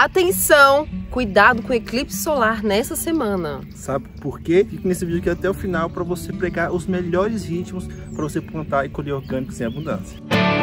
Atenção! Cuidado com o eclipse solar nessa semana. Sabe por quê? Fique nesse vídeo aqui até o final para você pegar os melhores ritmos para você plantar e colher orgânicos em abundância.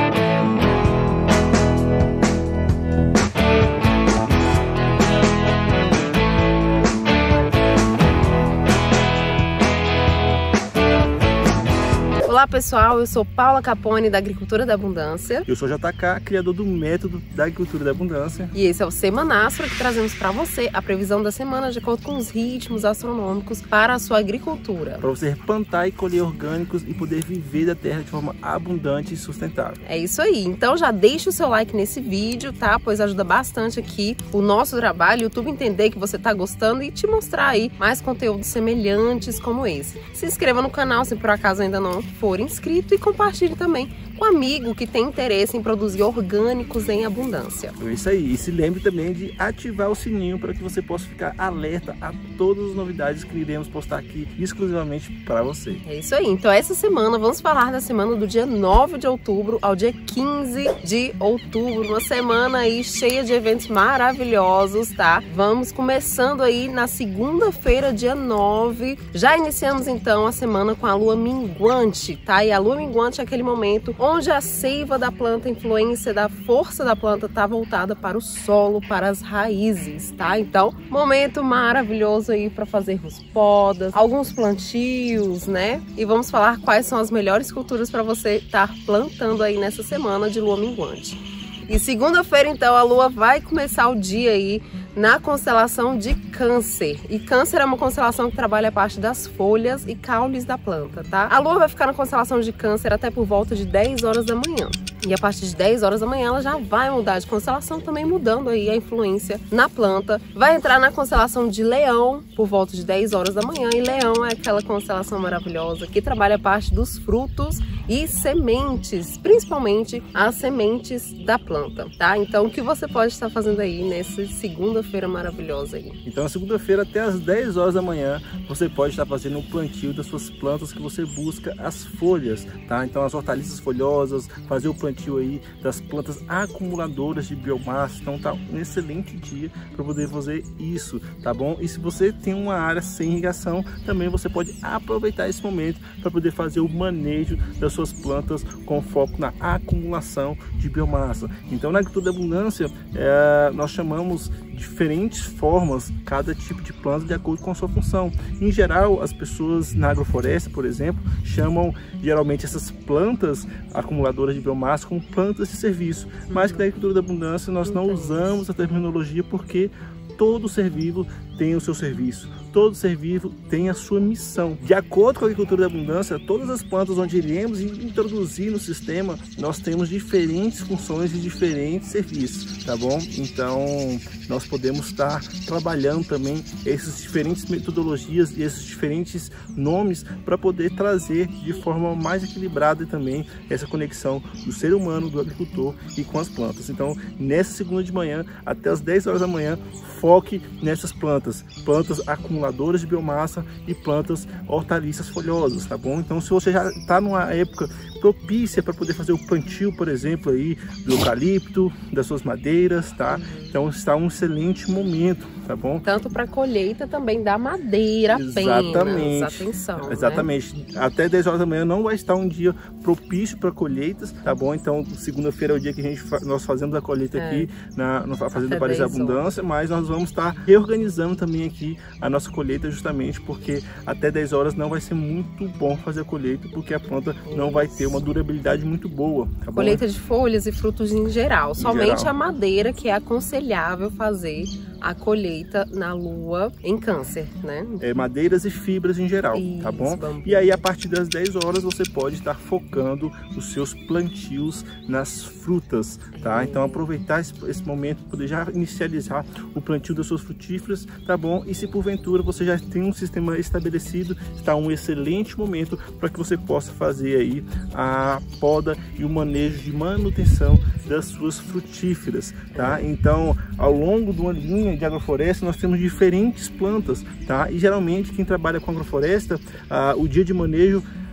Olá pessoal, eu sou Paula Capone da Agricultura da Abundância. Eu sou JK, criador do método da Agricultura da Abundância. E esse é o Semanastro que trazemos para você a previsão da semana de acordo com os ritmos astronômicos para a sua agricultura. Para você plantar e colher orgânicos e poder viver da terra de forma abundante e sustentável. É isso aí, então já deixa o seu like nesse vídeo, tá? Pois ajuda bastante aqui o nosso trabalho, o YouTube entender que você tá gostando e te mostrar aí mais conteúdos semelhantes como esse. Se inscreva no canal se por acaso ainda não for inscrito e compartilhe também com um amigo que tem interesse em produzir orgânicos em abundância. É isso aí, e se lembre também de ativar o sininho para que você possa ficar alerta a todas as novidades que iremos postar aqui exclusivamente para você. É isso aí, então essa semana vamos falar da semana do dia 9 de outubro ao dia 15 de outubro, uma semana aí cheia de eventos maravilhosos, tá? Vamos começando aí na segunda-feira, dia 9, já iniciamos então a semana com a lua minguante, tá? E a lua minguante é aquele momento onde a seiva da planta, a influência da força da planta tá voltada para o solo, para as raízes, tá? Então, momento maravilhoso aí para fazermos podas, alguns plantios, né? E vamos falar quais são as melhores culturas para você estar plantando aí nessa semana de lua minguante. E segunda-feira, então, a lua vai começar o dia aí na constelação de Câncer. E Câncer é uma constelação que trabalha a parte das folhas e caules da planta, tá? A lua vai ficar na constelação de Câncer até por volta de 10 horas da manhã. E a partir de 10 horas da manhã ela já vai mudar de constelação, também mudando aí a influência na planta. Vai entrar na constelação de Leão por volta de 10 horas da manhã. E Leão é aquela constelação maravilhosa que trabalha a parte dos frutos e sementes, principalmente as sementes da planta, tá? Então o que você pode estar fazendo aí nessa segunda-feira maravilhosa aí? Então na segunda-feira até às 10 horas da manhã você pode estar fazendo um plantio das suas plantas que você busca as folhas, tá? Então as hortaliças folhosas, fazer o plantio aí das plantas acumuladoras de biomassa. Então tá um excelente dia para poder fazer isso, tá bom? E se você tem uma área sem irrigação, também você pode aproveitar esse momento para poder fazer o manejo das suas plantas com foco na acumulação de biomassa. Então na Agricultura da Abundância nós chamamos diferentes formas cada tipo de planta de acordo com a sua função. Em geral, as pessoas na agrofloresta, por exemplo, chamam geralmente essas plantas acumuladoras de biomassa como plantas de serviço, mas que na Agricultura da Abundância nós não usamos a terminologia porque todo ser vivo tem o seu serviço, todo ser vivo tem a sua missão. De acordo com a Agricultura da Abundância, todas as plantas onde iremos introduzir no sistema, nós temos diferentes funções e diferentes serviços, tá bom? Então, nós podemos estar trabalhando também essas diferentes metodologias e esses diferentes nomes para poder trazer de forma mais equilibrada também essa conexão do ser humano, do agricultor e com as plantas. Então, nessa segunda de manhã, até as 10 horas da manhã, foque nessas plantas acumuladoras de biomassa e plantas hortaliças folhosas, tá bom? Então, se você já está numa época propícia para poder fazer o plantio, por exemplo, aí do eucalipto, das suas madeiras, tá? Então está um excelente momento, tá bom? Tanto para colheita também da madeira apenas. Atenção, exatamente. Né? Até 10 horas da manhã não vai estar um dia propício para colheitas, tá bom? Então segunda-feira é o dia que nós fazemos a colheita aqui na Fazenda Paris da Abundância, mas nós vamos estar reorganizando também aqui a nossa colheita justamente porque até 10 horas não vai ser muito bom fazer a colheita porque a planta não vai ter uma durabilidade muito boa, tá bom? Colheita de folhas e frutos em geral, somente a madeira que é aconselhável fazer a colheita na lua em Câncer, né? Madeiras e fibras em geral, isso, tá bom? E aí a partir das 10 horas você pode estar focando os seus plantios nas frutas, tá? Então aproveitar esse momento, poder já inicializar o plantio das suas frutíferas, tá bom? E se porventura você já tem um sistema estabelecido, está um excelente momento para que você possa fazer aí a poda e o manejo de manutenção das suas frutíferas, tá? Então, ao longo de uma linha de agrofloresta, nós temos diferentes plantas, tá? E geralmente quem trabalha com agrofloresta, o dia de manejo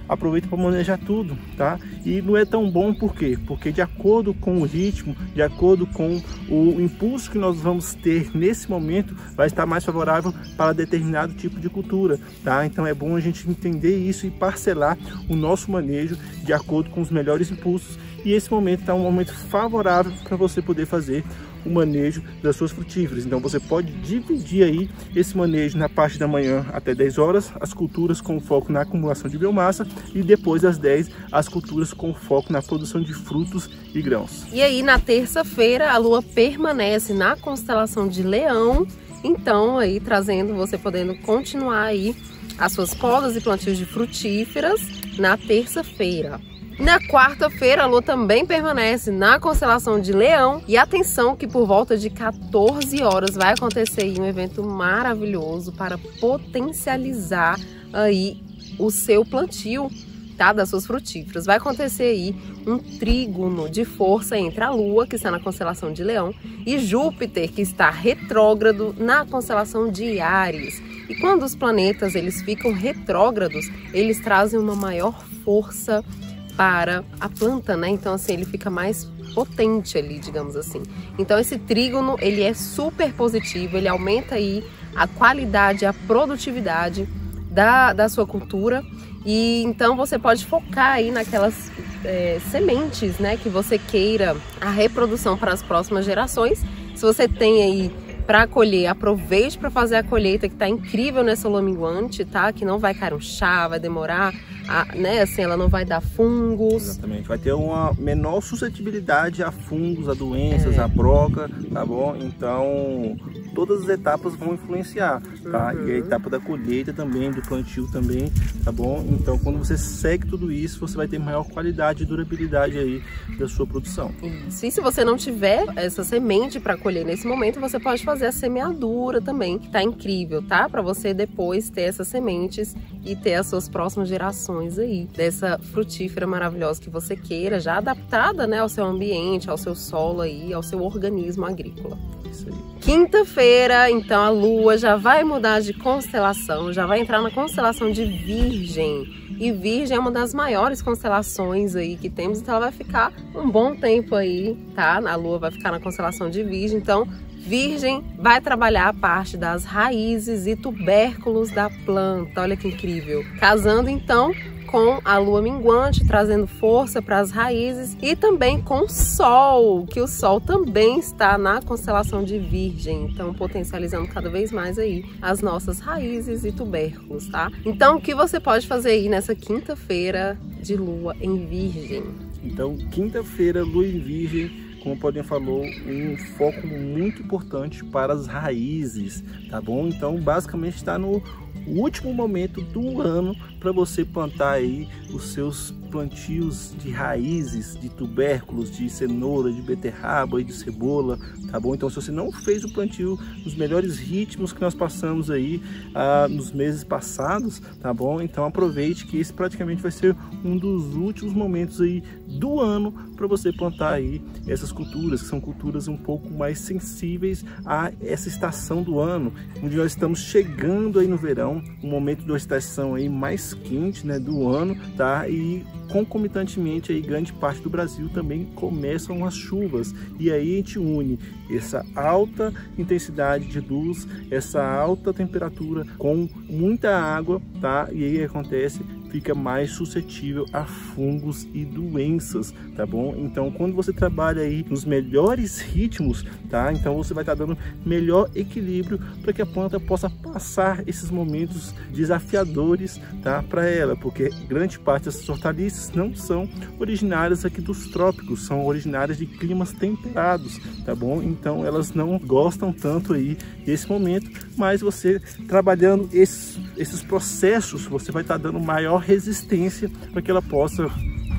aproveita para manejar tudo, tá? E não é tão bom por quê? Porque de acordo com o ritmo, de acordo com o impulso que nós vamos ter nesse momento, vai estar mais favorável para determinado tipo de cultura, tá? Então é bom a gente entender isso e parcelar o nosso manejo de acordo com os melhores impulsos. E esse momento está um momento favorável para você poder fazer o manejo das suas frutíferas. Então você pode dividir aí esse manejo na parte da manhã até 10 horas, as culturas com foco na acumulação de biomassa, e depois às 10 as culturas com foco na produção de frutos e grãos. E aí na terça-feira a lua permanece na constelação de Leão, então aí trazendo, você podendo continuar aí as suas podas e plantios de frutíferas na terça-feira. Na quarta-feira, a lua também permanece na constelação de Leão. E atenção que por volta de 14 horas vai acontecer aí um evento maravilhoso para potencializar aí o seu plantio, tá? Das suas frutíferas. Vai acontecer aí um trígono de força entre a lua, que está na constelação de Leão, e Júpiter, que está retrógrado na constelação de Áries. E quando os planetas eles ficam retrógrados, eles trazem uma maior força para a planta, né? Então assim, ele fica mais potente ali, digamos assim. Então esse trígono, ele é super positivo, ele aumenta aí a qualidade, a produtividade da sua cultura. E então você pode focar aí naquelas sementes, né, que você queira a reprodução para as próximas gerações. Se você tem aí para colher, aproveite para fazer a colheita, que tá incrível nessa lua minguante, tá? Que não vai cair um chá, vai demorar, né? Assim, ela não vai dar fungos. Exatamente, vai ter uma menor suscetibilidade a fungos, a doenças, a broca, tá bom? Então, todas as etapas vão influenciar, tá? E a etapa da colheita também, do plantio também, tá bom? Então, quando você segue tudo isso, você vai ter maior qualidade e durabilidade aí da sua produção. Isso. E se você não tiver essa semente para colher nesse momento, você pode fazer a semeadura também, que tá incrível, tá? Para você depois ter essas sementes e ter as suas próximas gerações aí dessa frutífera maravilhosa que você queira, já adaptada, né, ao seu ambiente, ao seu solo aí, ao seu organismo agrícola. Isso aí. Quinta-feira, então a lua já vai mudar de constelação, já vai entrar na constelação de Virgem. E Virgem é uma das maiores constelações aí que temos, então ela vai ficar um bom tempo aí, tá? A lua vai ficar na constelação de Virgem, então Virgem vai trabalhar a parte das raízes e tubérculos da planta. Olha que incrível! Casando então com a lua minguante, trazendo força para as raízes, e também com o Sol, que o Sol também está na constelação de Virgem, então potencializando cada vez mais aí as nossas raízes e tubérculos, tá? Então o que você pode fazer aí nessa quinta-feira de lua em Virgem? Então, quinta-feira, lua em Virgem, como o Paulinho falou, um foco muito importante para as raízes, tá bom? Então, basicamente está no último momento do ano para você plantar aí os seus plantios de raízes, de tubérculos, de cenoura, de beterraba e de cebola, tá bom? Então, se você não fez o plantio nos melhores ritmos que nós passamos aí nos meses passados, tá bom? Então, aproveite que esse praticamente vai ser um dos últimos momentos aí do ano para você plantar aí essas culturas, que são culturas um pouco mais sensíveis a essa estação do ano, onde nós estamos chegando aí no verão, um momento de uma estação aí mais quente, né, do ano, tá? E concomitantemente aí grande parte do Brasil também começam as chuvas, e aí a gente une essa alta intensidade de luz, essa alta temperatura com muita água, tá? E aí acontece, fica mais suscetível a fungos e doenças, tá bom? Então, quando você trabalha aí nos melhores ritmos, tá? Então você vai estar dando melhor equilíbrio para que a planta possa passar esses momentos desafiadores, tá? Para ela, porque grande parte dessas hortaliças não são originárias aqui dos trópicos, são originárias de climas temperados, tá bom? Então elas não gostam tanto aí desse momento, mas você trabalhando esses processos, você vai estar dando maior resistência para que ela possa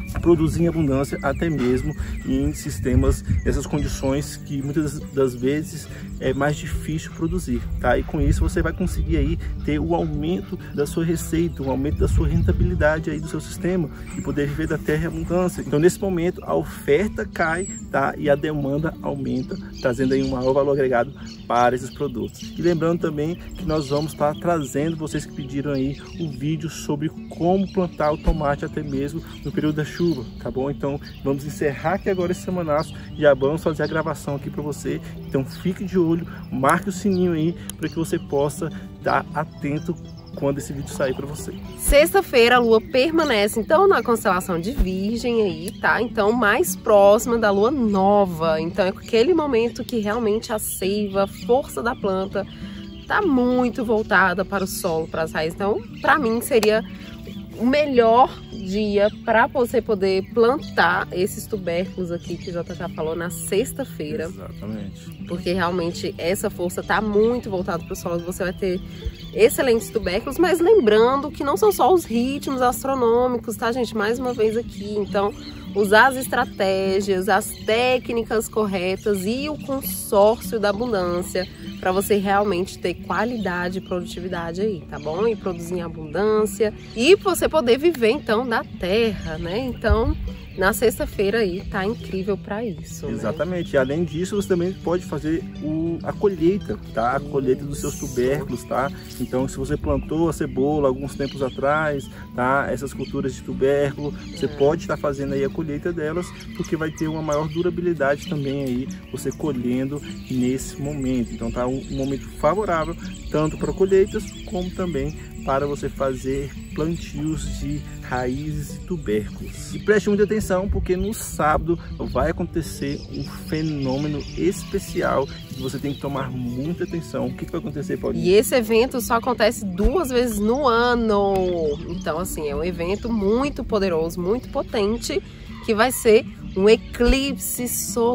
produzir em abundância, até mesmo em sistemas, essas condições que muitas das vezes é mais difícil produzir, tá? E com isso você vai conseguir aí ter o aumento da sua receita, o aumento da sua rentabilidade aí do seu sistema e poder viver da terra em abundância. Então nesse momento a oferta cai, tá? E a demanda aumenta, trazendo aí um maior valor agregado para esses produtos. E lembrando também que nós vamos estar trazendo, vocês que pediram aí, um vídeo sobre como plantar o tomate até mesmo no período da chuva, tá bom? Então vamos encerrar aqui agora esse semanaço, já vamos fazer a gravação aqui para você, então fique de olho, marque o sininho aí para que você possa estar atento quando esse vídeo sair para você. Sexta-feira a lua permanece então na constelação de Virgem aí, tá? Então mais próxima da lua nova, então é aquele momento que realmente a seiva, a força da planta tá muito voltada para o solo, para as raízes. Então para mim seria o melhor dia para você poder plantar esses tubérculos aqui que o JK falou na sexta-feira. Exatamente. Porque realmente essa força tá muito voltada para o solo, você vai ter excelentes tubérculos, mas lembrando que não são só os ritmos astronômicos, tá, gente? Mais uma vez aqui, então, usar as estratégias, as técnicas corretas e o consórcio da abundância para você realmente ter qualidade e produtividade aí, tá bom? E produzir em abundância e você poder viver, então, da terra, né? Então, na sexta-feira aí tá incrível para isso. Exatamente. Né? E além disso, você também pode fazer a colheita, tá? A colheita dos seus tubérculos, tá? Então, se você plantou a cebola alguns tempos atrás, tá? Essas culturas de tubérculo, você pode estar fazendo aí a colheita delas, porque vai ter uma maior durabilidade também aí, você colhendo nesse momento. Então, tá um momento favorável, tanto para colheitas, como também para você fazer plantios de raízes e tubérculos. E preste muita atenção, porque no sábado vai acontecer um fenômeno especial que você tem que tomar muita atenção. O que vai acontecer, Paulinho? E esse evento só acontece 2 vezes no ano. Então, assim, é um evento muito poderoso, muito potente, que vai ser um eclipse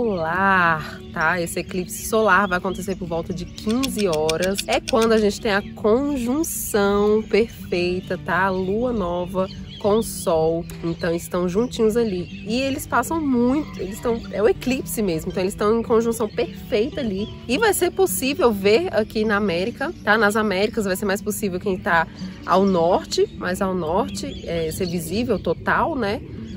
solar, tá? Esse eclipse solar vai acontecer por volta de 15 horas. É quando a gente tem a conjunção perfeita, tá? A lua nova com o sol, então estão juntinhos ali. E eles passam muito, é o eclipse mesmo, então eles estão em conjunção perfeita ali. E vai ser possível ver aqui na América, tá? Nas Américas vai ser mais possível quem tá ao norte, mais ao norte, ser visível total, né?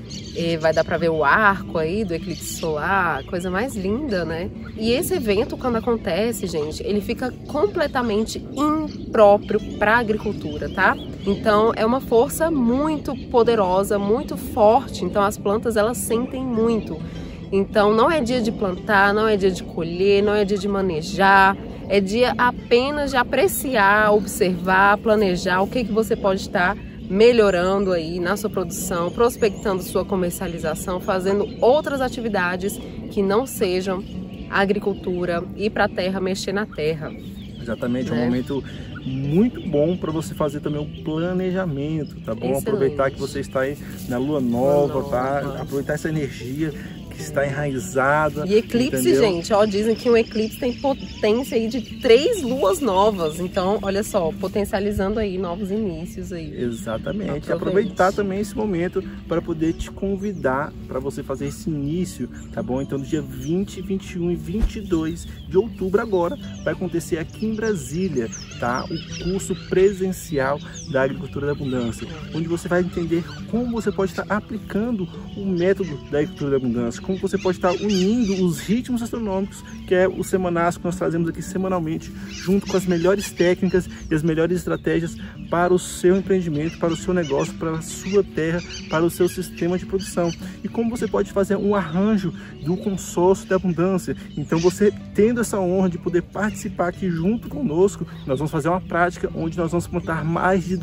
Vai dar para ver o arco aí do eclipse solar, coisa mais linda, né? E esse evento, quando acontece, gente, ele fica completamente impróprio para a agricultura, tá? Então é uma força muito poderosa, muito forte, então as plantas elas sentem muito. Então não é dia de plantar, não é dia de colher, não é dia de manejar, é dia apenas de apreciar, observar, planejar o que você pode estar melhorando aí na sua produção, prospectando sua comercialização, fazendo outras atividades que não sejam agricultura, ir para a terra, mexer na terra. Exatamente, né? É um momento muito bom para você fazer também um planejamento, tá bom? Excelente. Aproveitar que você está aí na lua nova, tá? Aproveitar essa energia que está enraizada. E eclipse, entendeu? Gente, ó, dizem que um eclipse tem potência aí de 3 luas novas. Então, olha só, potencializando aí novos inícios aí. Exatamente. Aproveitar também esse momento para poder te convidar para você fazer esse início, tá bom? Então, no dia 20, 21 e 22 de outubro agora, vai acontecer aqui em Brasília, tá? O curso presencial da Agricultura da Abundância, onde você vai entender como você pode estar aplicando o método da Agricultura da Abundância, como você pode estar unindo os ritmos astronômicos, que é o semanário que nós trazemos aqui semanalmente, junto com as melhores técnicas e as melhores estratégias para o seu empreendimento, para o seu negócio, para a sua terra, para o seu sistema de produção. E como você pode fazer um arranjo do consórcio da abundância. Então, você tendo essa honra de poder participar aqui junto conosco, nós vamos fazer uma prática onde nós vamos plantar mais de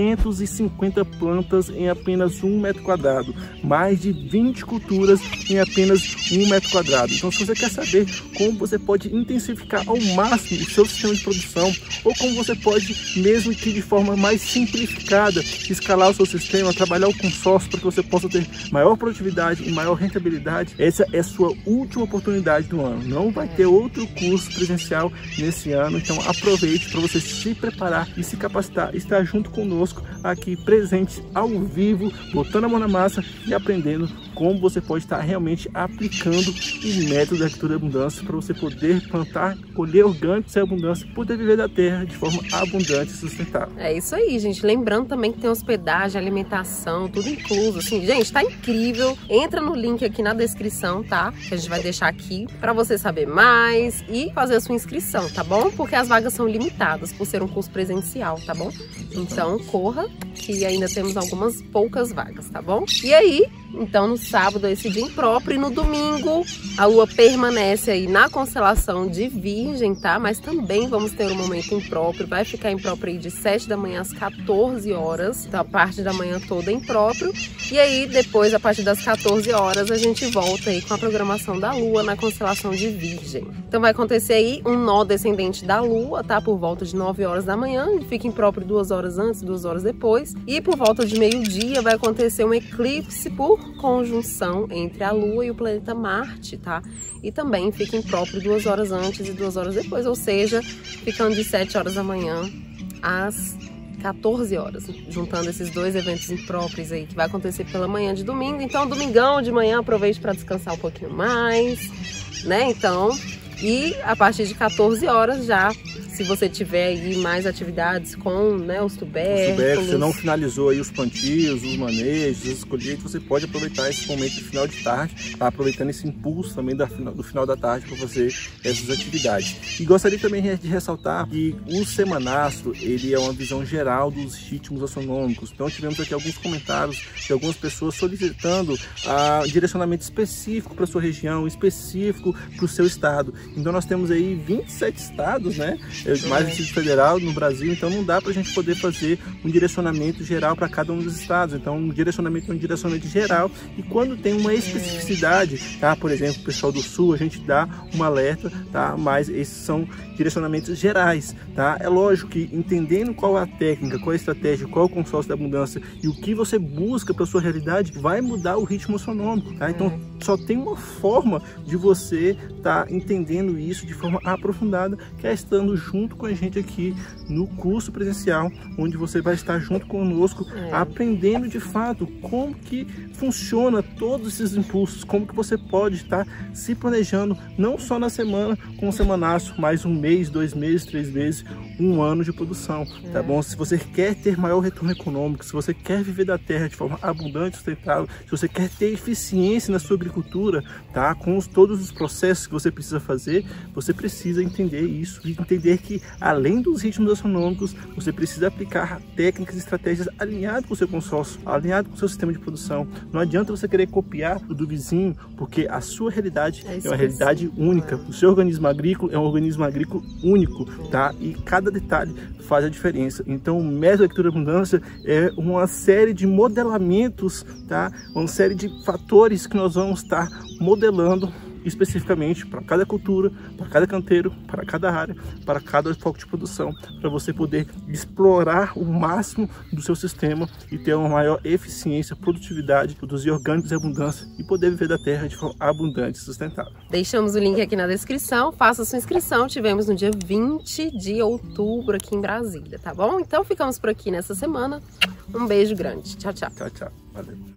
250 plantas em apenas 1 metro quadrado, mais de 20 culturas em apenas 1 metro quadrado. Então, se você quer saber como você pode intensificar ao máximo o seu sistema de produção, ou como você pode, mesmo que de forma mais simplificada, escalar o seu sistema, trabalhar o consórcio para que você possa ter maior produtividade e maior rentabilidade, essa é a sua última oportunidade do ano. Não vai ter outro curso presencial nesse ano, então aproveite para você se preparar e se capacitar, estar junto conosco aqui presente ao vivo, botando a mão na massa e aprendendo como você pode estar realmente aplicando o método da agricultura de abundância para você poder plantar, colher orgânicos em abundância, poder viver da terra de forma abundante e sustentável. É isso aí, gente. Lembrando também que tem hospedagem, alimentação, tudo incluso. Assim, gente, tá incrível. Entra no link aqui na descrição, tá? Que a gente vai deixar aqui para você saber mais e fazer a sua inscrição, tá bom? Porque as vagas são limitadas por ser um curso presencial, tá bom? Então corra, que ainda temos algumas poucas vagas, tá bom? E aí, então no sábado é esse dia impróprio e no domingo a lua permanece aí na constelação de Virgem, tá? Mas também vamos ter um momento impróprio, vai ficar impróprio aí de 7 da manhã às 14 horas, então a parte da manhã toda impróprio. E aí depois, a partir das 14 horas, a gente volta aí com a programação da lua na constelação de Virgem. Então vai acontecer aí um nó descendente da lua, tá? Por volta de 9 horas da manhã, fica impróprio 2 horas antes, 2 horas depois. E por volta de meio-dia vai acontecer um eclipse por conjunção entre a lua e o planeta Marte, tá? E também fica impróprio 2 horas antes e 2 horas depois, ou seja, ficando de 7 horas da manhã às 14 horas, juntando esses dois eventos impróprios aí que vai acontecer pela manhã de domingo. Então, domingão de manhã, aproveite para descansar um pouquinho mais, né? Então, e a partir de 14 horas já, se você tiver aí mais atividades com, né, os tubérculos. Você não finalizou aí os plantios, os manejos, as colheitas, você pode aproveitar esse momento de final de tarde, tá? Aproveitando esse impulso também do final da tarde para fazer essas atividades. E gostaria também de ressaltar que o semanastro, ele é uma visão geral dos ritmos astronômicos. Então tivemos aqui alguns comentários de algumas pessoas solicitando direcionamento específico para sua região, específico para o seu estado. Então nós temos aí 27 estados, né? Mais do Distrito Federal no Brasil, então não dá para a gente poder fazer um direcionamento geral para cada um dos estados. Então um direcionamento é um direcionamento geral, e quando tem uma especificidade, tá? Por exemplo, o pessoal do Sul, a gente dá um alerta, tá? Mas esses são direcionamentos gerais, tá? É lógico que entendendo qual a técnica, qual a estratégia, qual o consórcio da abundância e o que você busca para sua realidade, vai mudar o ritmo astronômico, tá? Então só tem uma forma de você estar entendendo isso de forma aprofundada, que é estando junto com a gente aqui no curso presencial, onde você vai estar junto conosco, aprendendo de fato como que funciona todos esses impulsos, como que você pode estar se planejando, não só na semana, com o semanastro, mas 1 mês, 2 meses, 3 meses, 1 ano de produção, tá bom? Se você quer ter maior retorno econômico, se você quer viver da terra de forma abundante e sustentável, se você quer ter eficiência na sua agricultura, tá? Com todos os processos que você precisa fazer, você precisa entender isso e entender que, além dos ritmos astronômicos, você precisa aplicar técnicas e estratégias alinhadas com o seu consórcio, alinhado com o seu sistema de produção. Não adianta você querer copiar o do vizinho, porque a sua realidade é uma realidade única. O seu organismo agrícola é um organismo agrícola único, tá? E cada detalhe faz a diferença. Então, o método da agricultura de abundância é uma série de modelamentos, tá? Uma série de fatores que nós vamos estar modelando especificamente para cada cultura, para cada canteiro, para cada área, para cada foco de produção, para você poder explorar o máximo do seu sistema e ter uma maior eficiência, produtividade, produzir orgânicos em abundância e poder viver da terra de forma abundante e sustentável. Deixamos o link aqui na descrição, faça sua inscrição, tivemos no dia 20 de outubro aqui em Brasília, tá bom? Então ficamos por aqui nessa semana, um beijo grande, tchau, tchau. Tchau, tchau, valeu.